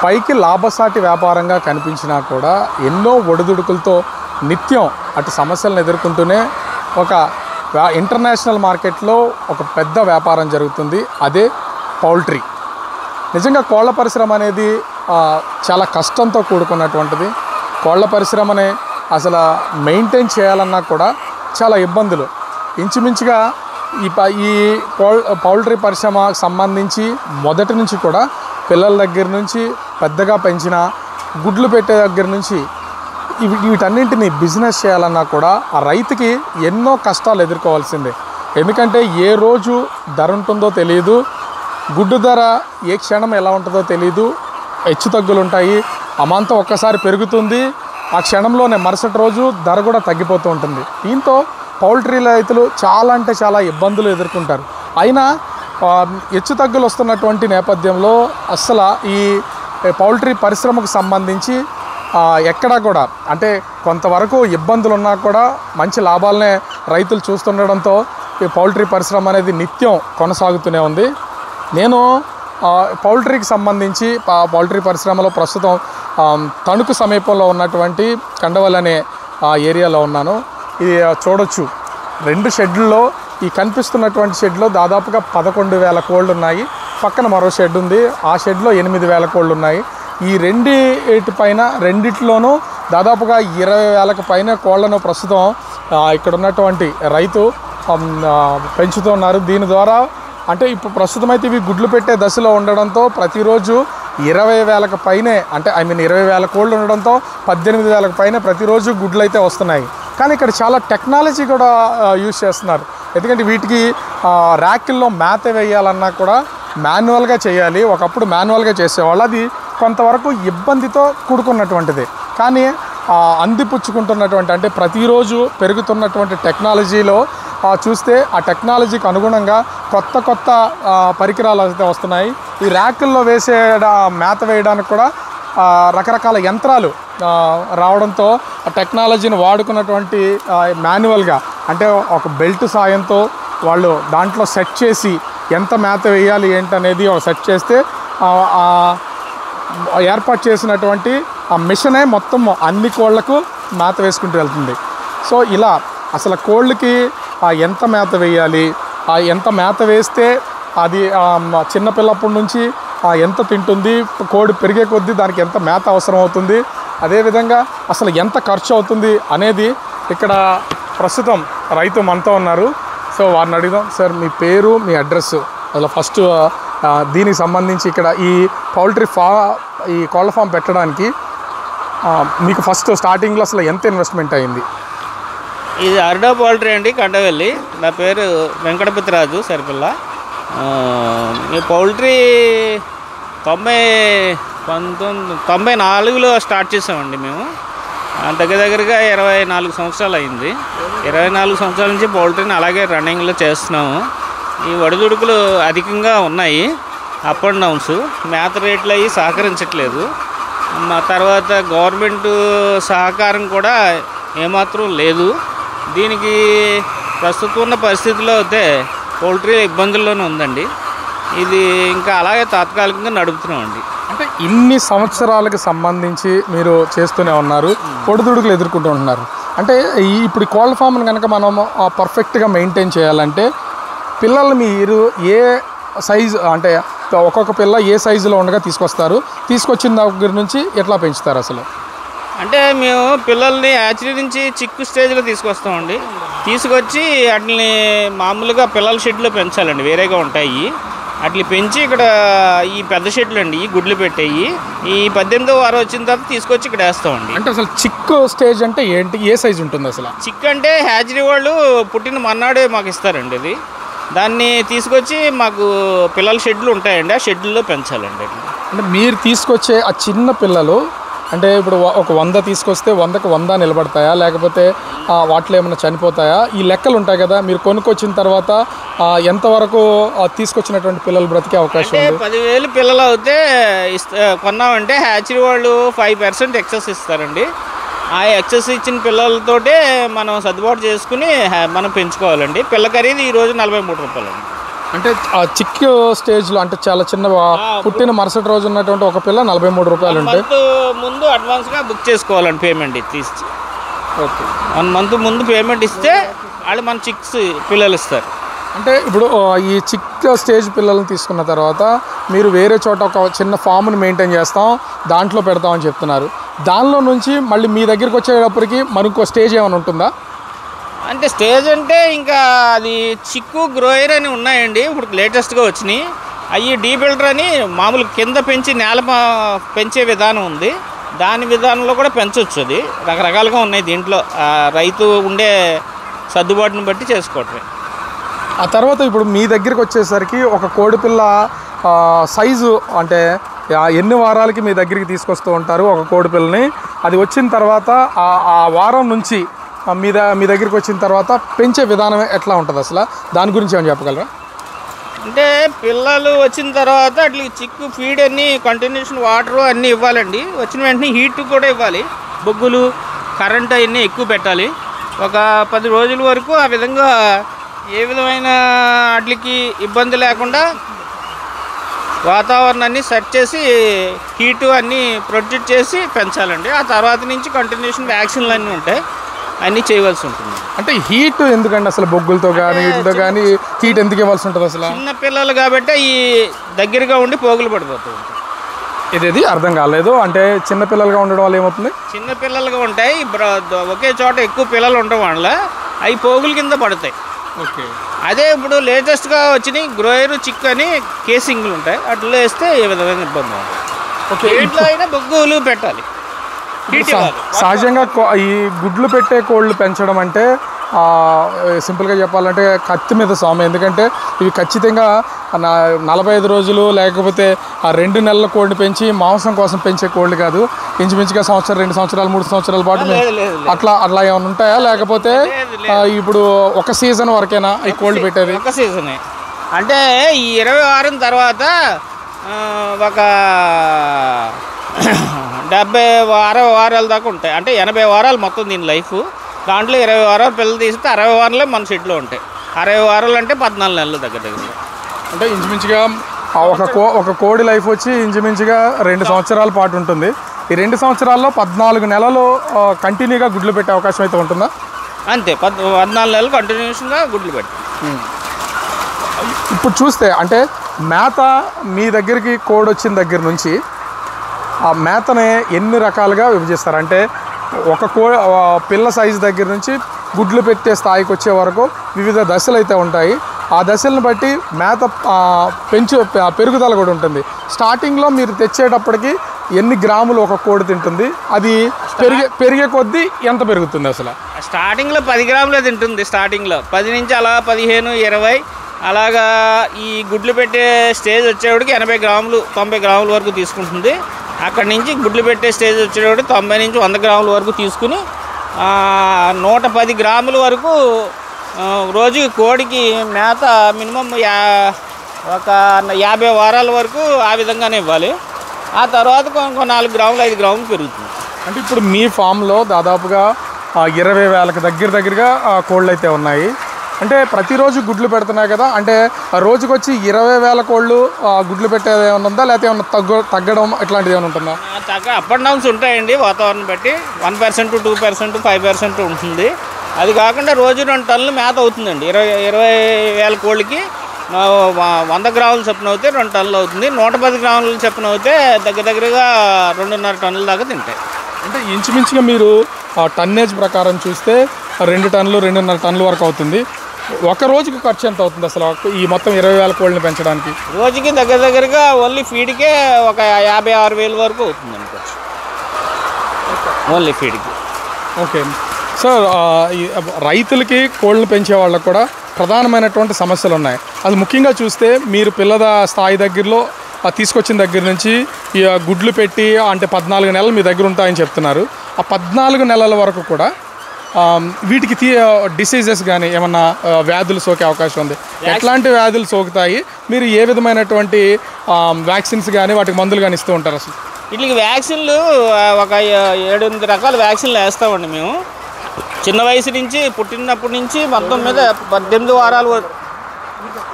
పైకి లాభసాటి వ్యాపారంగా కనిపించినా కూడా ఎన్నో ఒడిదుడుకులతో నిత్యం అటు సమస్యలను ఎదుర్కొంటూనే ఒక ఇంటర్నేషనల్ మార్కెట్లో ఒక పెద్ద వ్యాపారం జరుగుతుంది. అదే పౌల్ట్రీ. నిజంగా కోళ్ల పరిశ్రమ అనేది చాలా కష్టంతో కూడుకున్నటువంటిది. కోళ్ల పరిశ్రమని అసలు మెయింటైన్ చేయాలన్నా కూడా చాలా ఇబ్బందులు. ఇంచుమించుగా ఈ పౌల్ట్రీ పరిశ్రమకు సంబంధించి మొదటి నుంచి కూడా పిల్లల దగ్గర నుంచి పెద్దగా పెంచిన గుడ్లు పెట్టే దగ్గర నుంచి వీటన్నింటినీ బిజినెస్ చేయాలన్నా కూడా ఆ రైతుకి ఎన్నో కష్టాలు ఎదుర్కోవాల్సిందే. ఎందుకంటే ఏ రోజు ధర ఉంటుందో తెలియదు, గుడ్డు ధర ఏ క్షణం ఎలా ఉంటుందో తెలియదు, హెచ్చు తగ్గులు ఉంటాయి. అమాంతం ఒక్కసారి పెరుగుతుంది, ఆ క్షణంలోనే మరుసటి రోజు ధర కూడా తగ్గిపోతూ ఉంటుంది. దీంతో పౌల్ట్రీ రైతులు చాలా అంటే చాలా ఇబ్బందులు ఎదుర్కొంటారు. అయినా హెచ్చు తగ్గులు వస్తున్నటువంటి నేపథ్యంలో అస్సలు ఈ పౌల్ట్రీ పరిశ్రమకు సంబంధించి ఎక్కడా కూడా అంటే కొంతవరకు ఇబ్బందులు ఉన్నా కూడా మంచి లాభాలనే రైతులు చూస్తుండడంతో ఈ పౌల్ట్రీ పరిశ్రమ అనేది నిత్యం కొనసాగుతూనే ఉంది. నేను పౌల్ట్రీకి సంబంధించి పౌల్ట్రీ పరిశ్రమలో ప్రస్తుతం తణుకు సమీపంలో ఉన్నటువంటి కండవల్ అనే ఏరియాలో ఉన్నాను. ఇది చూడొచ్చు, 2 షెడ్లలో ఈ కనిపిస్తున్నటువంటి షెడ్లో దాదాపుగా 11,000 కోళ్ళు ఉన్నాయి. పక్కన మరో షెడ్ ఉంది, ఆ షెడ్లో 8,000 కోళ్ళు ఉన్నాయి. ఈ రెండిట్లోనూ దాదాపుగా 20,000కు పైన కోళ్లను ప్రస్తుతం ఇక్కడ ఉన్నటువంటి రైతు పెంచుతున్నారు. దీని ద్వారా అంటే ఇప్పుడు ప్రస్తుతం అయితే ఇవి గుడ్లు పెట్టే దశలో ఉండడంతో ప్రతిరోజు 20,000కు పైనే అంటే 20,000 కోళ్ళు ఉండడంతో 18,000కు పైన ప్రతిరోజు గుడ్లు అయితే వస్తున్నాయి. కానీ ఇక్కడ చాలా టెక్నాలజీ కూడా యూజ్ చేస్తున్నారు. ఎందుకంటే వీటికి ర్యాకిల్లో మేత వేయాలన్నా కూడా మాన్యువల్గా చేయాలి. ఒకప్పుడు మాన్యువల్గా చేసేవాళ్ళు, అది కొంతవరకు ఇబ్బందితో కూడుకున్నటువంటిది. కానీ అందిపుచ్చుకుంటున్నటువంటి అంటే ప్రతిరోజు పెరుగుతున్నటువంటి టెక్నాలజీలో చూస్తే ఆ టెక్నాలజీకి అనుగుణంగా కొత్త పరికరాలు అయితే వస్తున్నాయి. ఈ ర్యాకుల్లో వేసే మేత వేయడానికి కూడా రకరకాల యంత్రాలు రావడంతో ఆ టెక్నాలజీని వాడుకున్నటువంటి మాన్యువల్గా అంటే ఒక బెల్ట్ సాయంతో వాళ్ళు దాంట్లో సెట్ చేసి ఎంత మేత వేయాలి ఏంటనేది సెట్ చేస్తే ఏర్పాటు చేసినటువంటి ఆ మిషనే మొత్తం అన్ని కోళ్లకు మేత వేసుకుంటూ వెళ్తుంది. సో ఇలా అసలు కోళ్ళకి ఎంత మేత వేయాలి, ఎంత మేత వేస్తే అది చిన్నపిల్లప్పటి నుంచి ఎంత తింటుంది, కోడి పెరిగే కొద్దీ దానికి ఎంత మేత అవసరం అవుతుంది, అదేవిధంగా అసలు ఎంత ఖర్చు అవుతుంది అనేది ఇక్కడ ప్రస్తుతం రైతు మనతో ఉన్నారు. సో వారిని అడుగుదాం. సార్, మీ పేరు, మీ అడ్రస్, అసలు ఫస్ట్ దీనికి సంబంధించి ఇక్కడ ఈ పౌల్ట్రీ ఈ కోళ్ళ ఫామ్ పెట్టడానికి మీకు ఫస్ట్ స్టార్టింగ్లో అసలు ఎంత ఇన్వెస్ట్మెంట్ అయింది? ఇది అర్డా పౌల్ట్రీ అండి, కండవెల్లి. నా పేరు వెంకటపతిరాజు సరిపిల్ల. ఈ పౌల్ట్రీ 1994లో స్టార్ట్ చేసామండి మేము. దగ్గరగా 24 సంవత్సరాలు అయింది. 24 సంవత్సరాల నుంచి పౌల్ట్రీని అలాగే రన్నింగ్లో చేస్తున్నాము. ఈ ఒడిదుడుకులు అధికంగా ఉన్నాయి, అప్ అండ్ డౌన్స్. మేత రేట్లు అవి సహకరించట్లేదు. తర్వాత గవర్నమెంట్ సహకారం కూడా ఏమాత్రం లేదు. దీనికి ప్రస్తుతం ఉన్న పరిస్థితుల్లో అయితే పౌల్ట్రీ ఇబ్బందుల్లోనే ఉందండి. ఇది ఇంకా అలాగే తాత్కాలికంగా నడుపుతున్నామండి. అంటే ఇన్ని సంవత్సరాలకు సంబంధించి మీరు చేస్తూనే ఉన్నారు, ఒడిదుడుకులు ఎదుర్కొంటూ ఉంటున్నారు. అంటే ఇప్పుడు కోళ్ళ ఫామ్ని కనుక మనం పర్ఫెక్ట్గా మెయింటైన్ చేయాలంటే పిల్లలు మీరు ఏ సైజు అంటే ఒక్కొక్క పిల్ల ఏ సైజులో ఉండగా తీసుకొచ్చిన దగ్గర నుంచి ఎట్లా పెంచుతారు అసలు? అంటే మేము పిల్లల్ని యాచరీ నుంచి చిక్కు స్టేజ్లో తీసుకొస్తామండి. తీసుకొచ్చి వాటిని మామూలుగా పిల్లల షెడ్లో పెంచాలండి, వేరేగా ఉంటాయి. అట్లా పెంచి ఇక్కడ ఈ పెద్ద షెడ్లు అండి, ఈ గుడ్లు పెట్టేవి ఈ 18వ వారం వచ్చిన తర్వాత తీసుకొచ్చి ఇక్కడ వేస్తామండి. అంటే అసలు చిక్కు స్టేజ్ అంటే ఏంటి, ఏ సైజు ఉంటుంది అసలు? చిక్కు అంటే హ్యాచరీ వాళ్ళు పుట్టిన మన్నాడే మాకు ఇస్తారండి. అది దాన్ని తీసుకొచ్చి మాకు పిల్లల షెడ్లు ఉంటాయండి, ఆ షెడ్లలో పెంచాలండి. అంటే మీరు తీసుకొచ్చే ఆ చిన్న పిల్లలు అంటే ఇప్పుడు ఒక 100 తీసుకొస్తే 100కు 100 నిలబడతాయా, లేకపోతే వాటిలో ఏమైనా చనిపోతాయా? ఈ లెక్కలు ఉంటాయి కదా, మీరు కొనుక్కొచ్చిన తర్వాత ఎంతవరకు తీసుకొచ్చినటువంటి పిల్లలు బ్రతికే అవకాశం ఉంది? 10,000 పిల్లలు అయితే కొన్నామంటే హ్యాచరీ వాళ్ళు 5% ఎక్సెస్ ఇస్తారండి. ఆ ఎక్సెస్ ఇచ్చిన పిల్లలతోటే మనం సర్దుబాటు చేసుకుని మనం పెంచుకోవాలండి. పిల్ల ఖరీదు ఈరోజు 43 రూపాయలండి. అంటే ఆ చిక్ స్టేజ్లో అంటే చాలా చిన్న పుట్టిన మరుసటి రోజు ఉన్నటువంటి ఒక పిల్ల 43 రూపాయలు ఉంటాయి. ముందు అడ్వాన్స్గా బుక్ చేసుకోవాలండి, పేమెంట్ తీసి. ఓకే, 1 మంత్ ముందు పేమెంట్ ఇస్తే వాళ్ళు మన చిక్స్ పిల్లలు ఇస్తారు. అంటే ఇప్పుడు ఈ చిక్ స్టేజ్ పిల్లల్ని తీసుకున్న తర్వాత మీరు వేరే చోట ఒక చిన్న ఫామ్ని మెయింటైన్ చేస్తాం, దాంట్లో పెడతామని చెప్తున్నారు. దానిలో నుంచి మళ్ళీ మీ దగ్గరికి వచ్చేటప్పటికి మరొక స్టేజ్ ఏమైనా ఉంటుందా? అంటే స్టేజ్ అంటే ఇంకా అది చిక్కు గ్రోయర్ అని ఉన్నాయండి, ఇప్పుడు లేటెస్ట్గా వచ్చినాయి. అవి డీ బిల్డర్ అని మామూలు కింద పెంచి నేల పెంచే విధానం ఉంది, దాని విధానంలో కూడా పెంచవచ్చు. అది రకరకాలుగా ఉన్నాయి దీంట్లో, రైతు ఉండే సర్దుబాటుని బట్టి చేసుకోవటమే. ఆ తర్వాత ఇప్పుడు మీ దగ్గరికి వచ్చేసరికి ఒక కోడిపిల్ల సైజు అంటే ఎన్ని వారాలకి మీ దగ్గరికి తీసుకొస్తూ ఉంటారు ఒక కోడిపిల్లని? అది వచ్చిన తర్వాత ఆ వారం నుంచి మీ దగ్గరికి వచ్చిన తర్వాత పెంచే విధానం ఎట్లా ఉంటుంది అసలు? దాని గురించి ఏమైనా చెప్పగలరా? అంటే పిల్లలు వచ్చిన తర్వాత అట్లా చిక్కు ఫీడ్ అన్నీ కంటిన్యూషన్ వాటర్ అన్నీ ఇవ్వాలండి. వచ్చిన వెంటనే హీట్ కూడా ఇవ్వాలి, బొగ్గులు కరెంట్ అవన్నీ ఎక్కువ పెట్టాలి. ఒక 10 రోజుల వరకు ఆ విధంగా ఏ విధమైన వాటికి ఇబ్బంది లేకుండా వాతావరణాన్ని సెట్ చేసి హీటు అన్నీ ప్రొటెక్ట్ చేసి పెంచాలండి. ఆ తర్వాత నుంచి కంటిన్యూషన్ వ్యాక్సిన్లు అన్నీ ఉంటాయి, అన్నీ చేయవలసి ఉంటుంది. అంటే హీట్ ఎందుకండి అసలు? బొగ్గులతో కానీ వీటితో కానీ హీట్ ఎందుకు ఇవ్వాల్సి ఉంటుంది అసలు? చిన్న పిల్లలు కాబట్టి ఈ దగ్గరగా ఉండి పోగులు పడిపోతూ ఉంటాయి. ఇది అర్థం కాలేదు. అంటే చిన్న పిల్లలుగా ఉండడం వల్ల ఏమవుతుంది? చిన్న పిల్లలుగా ఉంటాయి, ఒకే చోట ఎక్కువ పిల్లలు ఉండడం వల్ల అవి పోగుల కింద పడతాయి. ఓకే, అదే ఇప్పుడు లేటెస్ట్గా వచ్చినాయి గ్రోయర్ చిక్ అని కేసింగ్లు ఉంటాయి, అట్లా వేస్తే ఏ విధమైన ఇబ్బంది ఉంటుంది. ఓకే, ఇంట్లో అయినా బొగ్గులు పెట్టాలి. సహజంగా ఈ గుడ్లు పెట్టే కోళ్ళు పెంచడం అంటే సింపుల్గా చెప్పాలంటే కత్తి మీద స్వామి. ఎందుకంటే ఇవి ఖచ్చితంగా 45 రోజులు లేకపోతే 2 నెలల కోడిని పెంచి మాంసం కోసం పెంచే కోళ్ళు కాదు. ఇంచుమించుగా సంవత్సరం, 2 సంవత్సరాలు, 3 సంవత్సరాల పాటు అట్లా ఏమైనా ఉంటాయా? లేకపోతే ఇప్పుడు ఒక సీజన్ వరకేనా ఈ కోళ్ళు పెట్టేది? ఒక సీజనే అంటే ఈ 20 వారం తర్వాత ఒక 70-60 వారాల దాకా ఉంటాయి. అంటే 80 వారాలు మొత్తం దీని లైఫ్. దాంట్లో 20 వారాలు పిల్లలు తీస్తే 60 వారాలే మన షెడ్లో ఉంటాయి. 60 వారాలు అంటే 14 నెలలు దగ్గర. అంటే ఇంచుమించుగా ఒక కోడి లైఫ్ వచ్చి ఇంచుమించుగా 2 సంవత్సరాల పాటు ఉంటుంది. ఈ 2 సంవత్సరాల్లో 14 నెలలు కంటిన్యూగా గుడ్లు పెట్టే అవకాశం అయితే ఉంటుందా? అంతే, 14 నెలలు కంటిన్యూషన్గా గుడ్లు పెట్టి. ఇప్పుడు చూస్తే అంటే మేత మీ దగ్గరికి కోడి వచ్చిన దగ్గర నుంచి ఆ మేతనే ఎన్ని రకాలుగా విభజిస్తారు? అంటే ఒక పిల్ల సైజు దగ్గర నుంచి గుడ్లు పెట్టే స్థాయికి వచ్చే వరకు వివిధ దశలు అయితే ఉంటాయి. ఆ దశలను బట్టి మేత పెరుగుదల కూడా ఉంటుంది. స్టార్టింగ్లో మీరు తెచ్చేటప్పటికి ఎన్ని గ్రాములు ఒక కోడి తింటుంది? అది పెరిగే కొద్దీ ఎంత పెరుగుతుంది అసలు? స్టార్టింగ్లో 10 గ్రాములే తింటుంది. స్టార్టింగ్లో 10 నుంచి అలా 15, 20 అలాగా ఈ గుడ్లు పెట్టే స్టేజ్ వచ్చేవాడికి 80 గ్రాములు 90 గ్రాముల వరకు తీసుకుంటుంది. అక్కడి నుంచి గుడ్లు పెట్టే స్టేజ్ వచ్చేవాడికి 90 నుంచి 100 గ్రాముల వరకు తీసుకుని 110 గ్రాముల వరకు రోజు కోడికి మేత మినిమం ఒక 50 వారాల వరకు ఆ విధంగానే ఇవ్వాలి. ఆ తర్వాత ఇంకో 4 గ్రాములు 5 గ్రాములు పెరుగుతుంది. అంటే ఇప్పుడు మీ ఫామ్లో దాదాపుగా 20,000కి దగ్గరగా కోళ్ళు అయితే ఉన్నాయి. అంటే ప్రతిరోజు గుడ్లు పెడుతున్నాయి కదా, అంటే రోజుకొచ్చి 20,000 కోళ్ళు గుడ్లు పెట్టేది ఏమైనా ఉందా? లేకపోతే ఏమన్నా తగ్గడం ఇట్లాంటిది ఏమైనా ఉంటుందా? అప్ అండ్ డౌన్స్ ఉంటాయండి వాతావరణం బట్టి. 1%, 2%, 5% ఉంటుంది. అది కాకుండా రోజు 2 టన్నులు మేత అవుతుందండి. 20,000 కోళ్ళకి 100 గ్రాములు చొప్పున అవుతే 2 టన్నులు అవుతుంది. 110 గ్రాములు చొప్పున అవుతే దగ్గరగా 2.5 టన్నుల దాకా తింటాయి. అంటే ఇంచుమించుగా మీరు టన్నేజ్ ప్రకారం చూస్తే 2 టన్నులు 2.5 టన్నుల వరకు అవుతుంది. ఒక రోజుకి ఖర్చు ఎంత అవుతుంది అసలు ఈ మొత్తం 20,000 కోళ్ళని పెంచడానికి? రోజుకి దగ్గరగా ఓన్లీ ఫీడ్కే ఒక 56,000 వరకు అవుతుంది అనుకోవచ్చు, ఓన్లీ ఫీడ్కి. ఓకే సార్, రైతులకి కోళ్ళని పెంచే వాళ్ళకు కూడా ప్రధానమైనటువంటి సమస్యలు ఉన్నాయి. అది ముఖ్యంగా చూస్తే మీరు పిల్లల స్థాయి దగ్గరలో తీసుకొచ్చిన దగ్గర నుంచి ఈ గుడ్లు పెట్టి అంటే 14 నెలలు మీ దగ్గర ఉంటాయని చెప్తున్నారు. ఆ 14 నెలల వరకు కూడా వీటికి డిసీజెస్ కానీ ఏమన్నా వ్యాధులు సోకే అవకాశం ఉంది? ఎట్లాంటి వ్యాధులు సోకుతాయి? మీరు ఏ విధమైనటువంటి వ్యాక్సిన్స్ కానీ వాటికి మందులు కానీ ఇస్తూ ఉంటారు అసలు? వీటికి వ్యాక్సిన్లు ఒక 7-8 రకాల వ్యాక్సిన్లు వేస్తామండి మేము. చిన్న వయసు నుంచి పుట్టినప్పటి నుంచి మొత్తం మీద 18 వారాల వరకు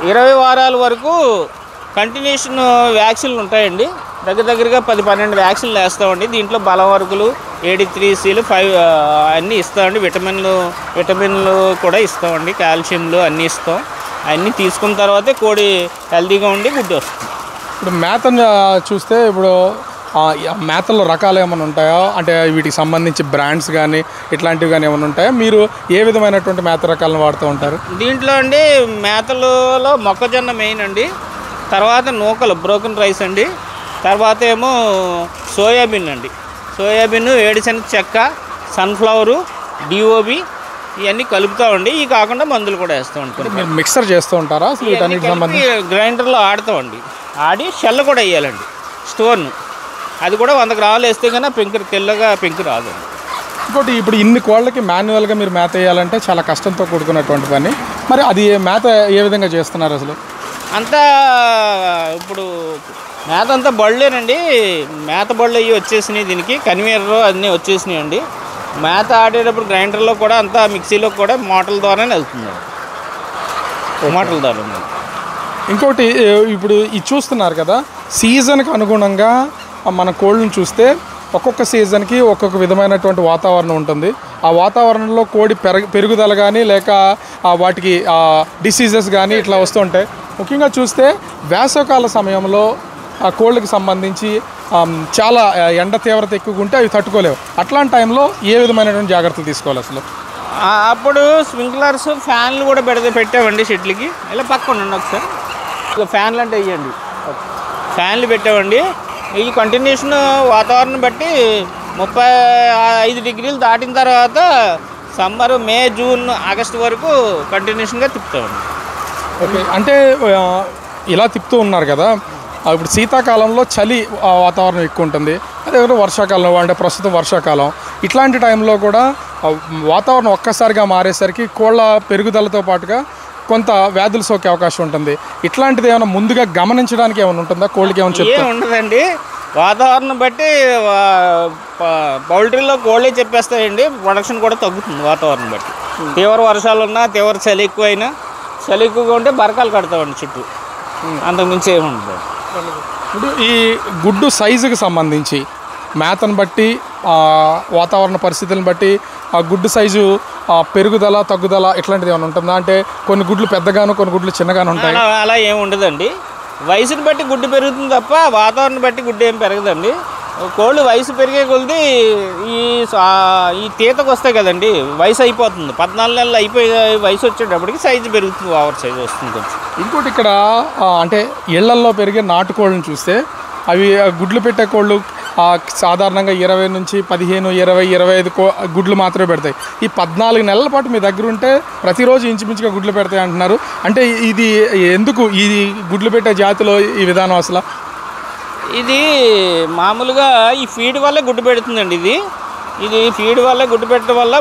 20 వారాల వరకు కంటిన్యూషన్ వ్యాక్సిన్లు ఉంటాయండి. దగ్గరగా 10-12 వ్యాక్సిన్లు వేస్తామండి. దీంట్లో బలం వరకులు, AD3Cలు 5 అన్నీ ఇస్తామండి. విటమిన్లు కూడా ఇస్తామండి, కాల్షియంలు అన్నీ ఇస్తాం. అన్నీ తీసుకున్న తర్వాతే కోడి హెల్తీగా ఉండి గుడ్డు వస్తుంది. ఇప్పుడు మేతను చూస్తే ఇప్పుడు మేతల్లో రకాలు ఏమైనా ఉంటాయా? అంటే వీటికి సంబంధించి బ్రాండ్స్ కానీ ఇట్లాంటివి కానీ ఏమైనా ఉంటాయా? మీరు ఏ విధమైనటువంటి మేత రకాలను వాడుతూ ఉంటారు? దీంట్లో అండి మేతలలో మొక్కజొన్న మెయిన్ అండి, తర్వాత నూకలు బ్రోకెన్ రైస్ అండి, తర్వాత ఏమో సోయాబీన్ అండి. సోయాబీన్, వేడిశనగ చెక్క, సన్ఫ్లవరు, DOB ఇవన్నీ కలుపుతామండి. ఇవి కాకుండా మందులు కూడా వేస్తూ ఉంటాం. మీరు మిక్సర్ చేస్తూ ఉంటారా అసలు వీటన్నిటికి సంబంధించి? గ్రైండర్లో ఆడతామండి. ఆడి షెల్ కూడా వేయాలండి, స్టోన్. అది కూడా 100 గ్రాములు వేస్తే కన్నా తెల్లగా పెంకు రాదండి. ఇంకోటి, ఇప్పుడు ఇన్ని కోళ్ళకి మాన్యువల్గా మీరు మేత వేయాలంటే చాలా కష్టంతో కూడుకున్నటువంటి పని. మరి అది మేత ఏ విధంగా చేస్తున్నారు అసలు? అంతా ఇప్పుడు మేత అంతా బళ్ళేనండి. మేత బళ్ళు అవి వచ్చేసినాయి, దీనికి కన్వేయర్ అన్నీ వచ్చేసినాయి అండి. మేత ఆడేటప్పుడు గ్రైండర్లో కూడా అంతా మిక్సీలో కూడా మోటార్ల ద్వారానే వెళ్తుందండి. మోటార్ల ద్వారా. ఇంకోటి, ఇప్పుడు ఇది చూస్తున్నారు కదా, సీజన్కి అనుగుణంగా మన కోళ్ళని చూస్తే ఒక్కొక్క సీజన్కి ఒక్కొక్క విధమైనటువంటి వాతావరణం ఉంటుంది. ఆ వాతావరణంలో కోడి పెరుగుదల కానీ లేక వాటికి డిసీజెస్ కానీ ఇట్లా వస్తుంటాయి. ముఖ్యంగా చూస్తే వేసవకాల సమయంలో ఆ కోళ్ళకి సంబంధించి చాలా ఎండ తీవ్రత ఎక్కువగా ఉంటే అవి తట్టుకోలేవు. అట్లాంటి టైంలో ఏ విధమైనటువంటి జాగ్రత్తలు తీసుకోవాలి అసలు? అప్పుడు స్ప్రింక్లర్స్, ఫ్యాన్లు కూడా పెట్టామండి షెడ్లకి. ఇలా పక్కన ఉండండి ఒకసారి. ఇక ఫ్యాన్లు అంటే వేయండి, ఫ్యాన్లు పెట్టామండి. ఈ కంటిన్యూషన్ వాతావరణం బట్టి 35 డిగ్రీలు దాటిన తర్వాత సమ్మర్, మే, జూన్, ఆగస్టు వరకు కంటిన్యూషన్గా తిప్పుతామండి. ఓకే, అంటే ఇలా తిప్పుతూ ఉన్నారు కదా, ఇప్పుడు శీతాకాలంలో చలి వాతావరణం ఎక్కువ ఉంటుంది, అదే వర్షాకాలంలో అంటే ప్రస్తుతం వర్షాకాలం, ఇట్లాంటి టైంలో కూడా వాతావరణం ఒక్కసారిగా మారేసరికి కోళ్ళ పెరుగుదలతో పాటుగా కొంత వ్యాధులు సోకే అవకాశం ఉంటుంది. ఇట్లాంటిది ఏమైనా ముందుగా గమనించడానికి ఏమైనా ఉంటుందా? కోళ్ళకి ఏమైనా చెప్తే ఉండదండి. వాతావరణం బట్టి పౌల్ట్రీలో కోళ్ళే చెప్పేస్తాయండి. ప్రొడక్షన్ కూడా తగ్గుతుంది వాతావరణం బట్టి. తీవ్ర వర్షాలు ఉన్నా, తీవ్ర చలి ఎక్కువైనా, చలి ఎక్కువగా ఉంటే బరకాలు కడతామండి చుట్టూ, అంతకుమించి ఏముంటుంది. ఇప్పుడు ఈ గుడ్డు సైజుకి సంబంధించి మేతను బట్టి, వాతావరణ పరిస్థితులను బట్టి ఆ గుడ్డు సైజు పెరుగుదల తగ్గుదల ఇట్లాంటిది ఏమైనా ఉంటుందా? అంటే కొన్ని గుడ్లు పెద్దగాను, కొన్ని గుడ్లు చిన్నగాను ఉంటాయి. అలా ఏమి ఉండదండి. వయసుని బట్టి గుడ్డు పెరుగుతుంది తప్ప వాతావరణం బట్టి గుడ్డు ఏం పెరగదండి. కోళ్ళు వయసు పెరిగే కొలిది ఈ తీతకు వస్తాయి కదండి, వయసు అయిపోతుంది. 14 నెలలు అయిపోయి వయసు వచ్చేటప్పటికి సైజు పెరుగుతుంది, ఓవర్ సైజు వస్తుంది కొంచెం. ఇంకోటి, ఇక్కడ అంటే ఇళ్లల్లో పెరిగే నాటుకోళ్ళని చూస్తే అవి గుడ్లు పెట్టే కోళ్ళు సాధారణంగా 20 నుంచి 15, 20, 25 గుడ్లు మాత్రమే పెడతాయి. ఈ 14 నెలల పాటు మీ దగ్గర ఉంటే ప్రతిరోజు ఇంచుమించుగా గుడ్లు పెడతాయి అంటున్నారు. అంటే ఇది ఎందుకు ఈ గుడ్లు పెట్టే జాతిలో ఈ విధానం అసలు? ఇది మామూలుగా ఈ ఫీడ్ వల్లే గుడ్డు పెడుతుందండి. ఇది ఫీడ్ వల్లే గుడ్డు పెట్టడం వల్ల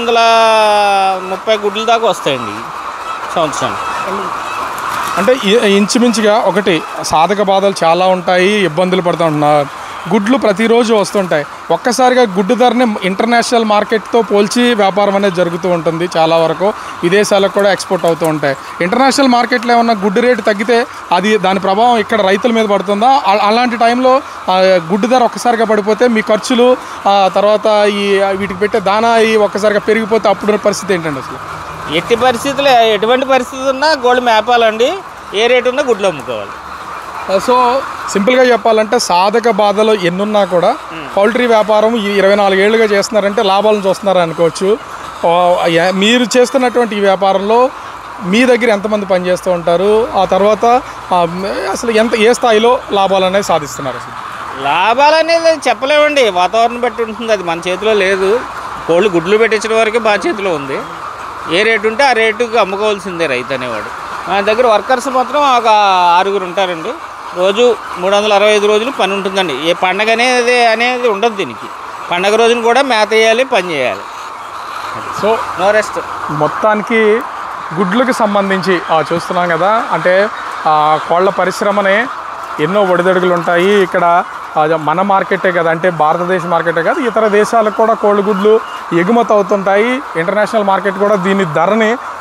330 గుడ్ల దాకా వస్తాయండి సంవత్సరం. అంటే ఇంచుమించుగా ఒకటి సాధక బాధలు చాలా ఉంటాయి, ఇబ్బందులు పడుతూ ఉంటున్నారు. గుడ్లు ప్రతిరోజు వస్తుంటాయి. ఒక్కసారిగా గుడ్డు ధరని ఇంటర్నేషనల్ మార్కెట్తో పోల్చి వ్యాపారం అనేది జరుగుతూ ఉంటుంది. చాలా వరకు విదేశాలకు కూడా ఎక్స్పోర్ట్ అవుతూ ఉంటాయి. ఇంటర్నేషనల్ మార్కెట్లో ఏమన్నా గుడ్డు రేటు తగ్గితే దాని ప్రభావం ఇక్కడ రైతుల మీద పడుతుందా? అలాంటి టైంలో గుడ్డు ధర ఒక్కసారిగా పడిపోతే మీ ఖర్చులు, తర్వాత వీటికి పెట్టే దానా ఒక్కసారిగా పెరిగిపోతే అప్పుడు పరిస్థితి ఏంటండి అసలు? ఎటువంటి పరిస్థితి ఉన్నా గోల్డ్ మేపాలండి. ఏ రేటు ఉన్నా గుడ్లు అమ్ముకోవాలి. సో సింపుల్గా చెప్పాలంటే సాధక బాధలు ఎన్నున్నా కూడా పౌల్ట్రీ వ్యాపారం 24 ఏళ్ళుగా చేస్తున్నారంటే లాభాలను చూస్తున్నారు అనుకోవచ్చు. మీరు చేస్తున్నటువంటి ఈ వ్యాపారంలో మీ దగ్గర ఎంతమంది పనిచేస్తూ ఉంటారు? ఆ తర్వాత అసలు ఏ స్థాయిలో లాభాలు అనేది సాధిస్తున్నారు? అసలు లాభాలు అనేది చెప్పలేమండి, వాతావరణం బట్టి ఉంటుంది. అది మన చేతిలో లేదు. కోళ్ళు గుడ్లు పెట్టించడం వరకే మా చేతిలో ఉంది. ఏ రేటు ఉంటే ఆ రేటుకి అమ్ముకోవాల్సిందే రైతు అనేవాడు. మన దగ్గర వర్కర్స్ మాత్రం ఒక 6 ఉంటారండి. రోజు 365 రోజులు పని ఉంటుందండి. ఏ పండగ అనేది ఉండదు దీనికి. పండగ రోజున కూడా మేత వేయాలి, పని చేయాలి. So no rest. మొత్తానికి గుడ్లకు సంబంధించి చూస్తున్నాం కదా, అంటే కోళ్ళ పరిశ్రమనే ఎన్నో ఒడిదొడుగులు ఉంటాయి. ఇక్కడ మన మార్కెటే కదా, అంటే భారతదేశ మార్కెటే కాదు, ఇతర దేశాలకు కూడా కోళ్ళగుడ్లు ఎగుమతి అవుతుంటాయి. ఇంటర్నేషనల్ మార్కెట్ కూడా దీని ధరని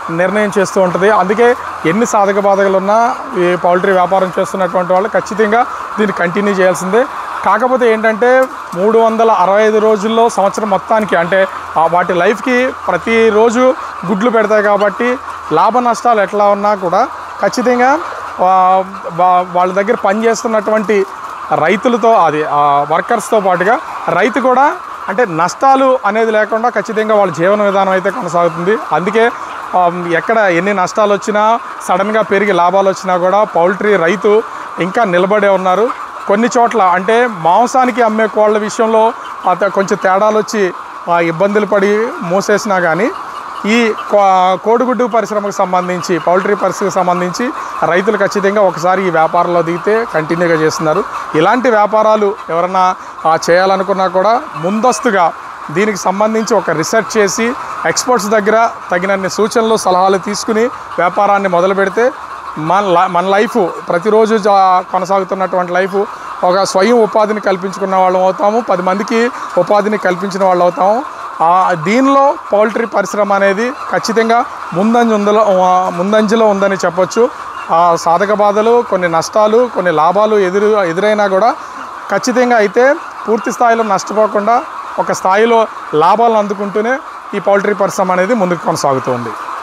నిర్ణయం చేస్తూ ఉంటుంది. అందుకే ఎన్ని సాధక బాధకాలు ఉన్నా ఈ పౌల్ట్రీ వ్యాపారం చేస్తున్నటువంటి వాళ్ళు ఖచ్చితంగా దీన్ని కంటిన్యూ చేయాల్సిందే. కాకపోతే ఏంటంటే 365 రోజుల్లో సంవత్సరం మొత్తానికి అంటే వాటి లైఫ్కి ప్రతిరోజు గుడ్లు పెడతాయి కాబట్టి లాభ నష్టాలు ఎట్లా ఉన్నా కూడా ఖచ్చితంగా వాళ్ళ దగ్గర పనిచేస్తున్నటువంటి రైతులతో అది వర్కర్స్తో పాటుగా రైతు కూడా అంటే నష్టాలు అనేది లేకుండా ఖచ్చితంగా వాళ్ళ జీవన విధానం అయితే కొనసాగుతుంది. అందుకే ఎక్కడ ఎన్ని నష్టాలు వచ్చినా సడన్గా పెరిగి లాభాలు వచ్చినా కూడా పౌల్ట్రీ రైతు ఇంకా నిలబడే ఉన్నారు. కొన్ని చోట్ల అంటే మాంసానికి అమ్మే కోళ్ళ విషయంలో కొంచెం తేడాలు వచ్చి ఇబ్బందులు పడి మూసేసినా కానీ ఈ కోడిగుడ్డు పరిశ్రమకు సంబంధించి పౌల్ట్రీ పరిశ్రమకు సంబంధించి రైతులు ఖచ్చితంగా ఒకసారి ఈ వ్యాపారంలో దిగితే కంటిన్యూగా చేస్తున్నారు. ఇలాంటి వ్యాపారాలు ఎవరన్నా చేయాలనుకున్నా కూడా ముందస్తుగా దీనికి సంబంధించి ఒక రీసెర్చ్ చేసి ఎక్స్పర్ట్స్ దగ్గర తగినన్ని సూచనలు సలహాలు తీసుకుని వ్యాపారాన్ని మొదలు పెడితే మన లైఫ్ ప్రతిరోజు కొనసాగుతున్నటువంటి లైఫ్ ఒక స్వయం ఉపాధిని కల్పించుకున్న వాళ్ళం అవుతాము, 10 మందికి ఉపాధిని కల్పించిన వాళ్ళు అవుతాము. దీనిలో పౌల్ట్రీ పరిశ్రమ అనేది ఖచ్చితంగా ముందంజలో ఉందని చెప్పొచ్చు. సాధక బాధలు, కొన్ని నష్టాలు, కొన్ని లాభాలు ఎదురైనా కూడా ఖచ్చితంగా అయితే పూర్తి స్థాయిలో నష్టపోకుండా ఒక స్థాయిలో లాభాలను అందుకుంటూనే ఈ పౌల్ట్రీ పరిశ్రమ అనేది ముందుకు కొనసాగుతుంది.